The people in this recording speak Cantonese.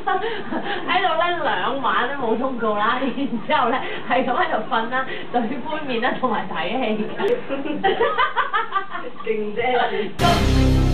喺度咧2晚都冇通告啦，然之後咧係咁喺度瞓啦，對杯麵啦，同埋睇戲㗎。 勁啫！